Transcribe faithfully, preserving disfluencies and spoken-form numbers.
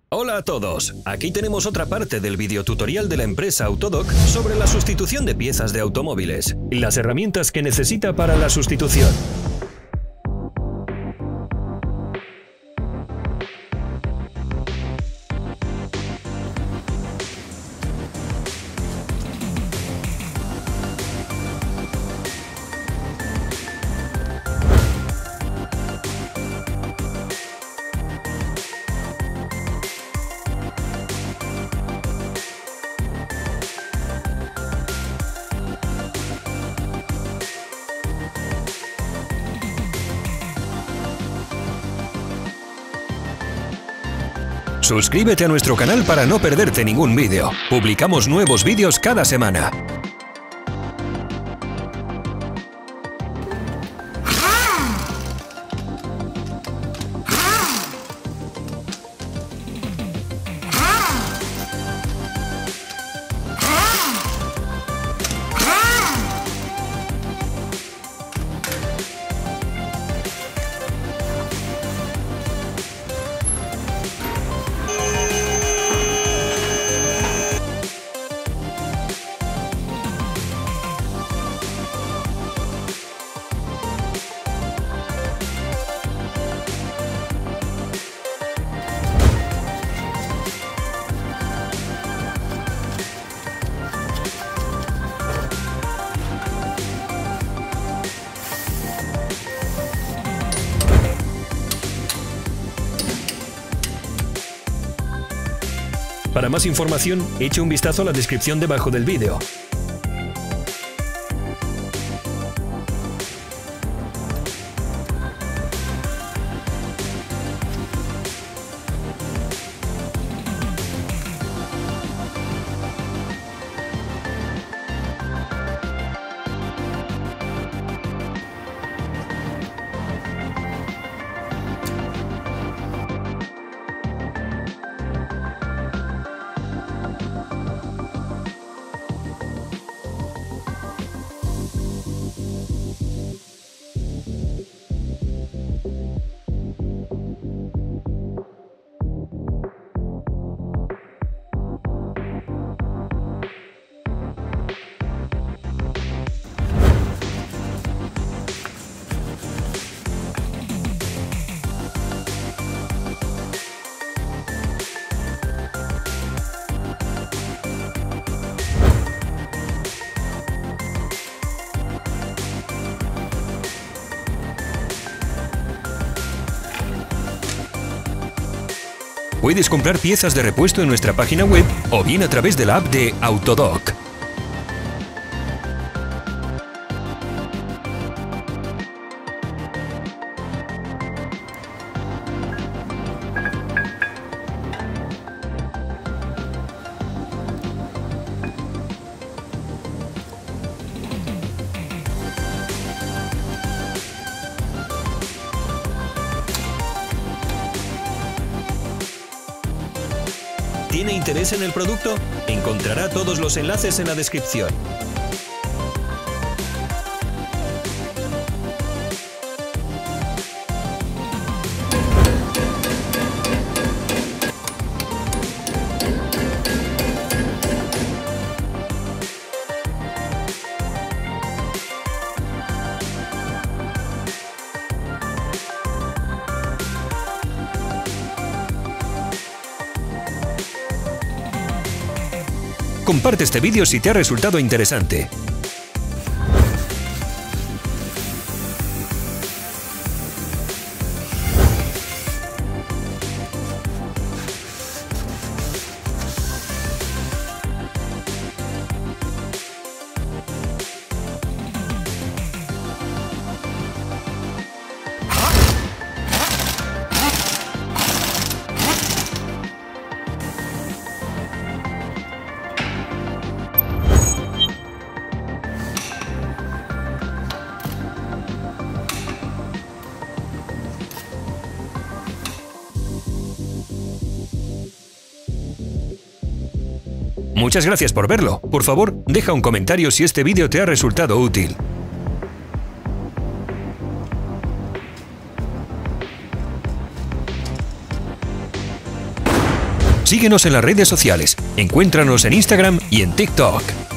Hola a todos, aquí tenemos otra parte del videotutorial de la empresa Autodoc sobre la sustitución de piezas de automóviles y las herramientas que necesita para la sustitución. Suscríbete a nuestro canal para no perderte ningún vídeo. Publicamos nuevos vídeos cada semana. Para más información, eche un vistazo a la descripción debajo del vídeo. Puedes comprar piezas de repuesto en nuestra página web o bien a través de la app de Autodoc. ¿Tiene interés en el producto? Encontrará todos los enlaces en la descripción. Comparte este vídeo si te ha resultado interesante. Muchas gracias por verlo. Por favor, deja un comentario si este vídeo te ha resultado útil. Síguenos en las redes sociales. Encuéntranos en Instagram y en TikTok.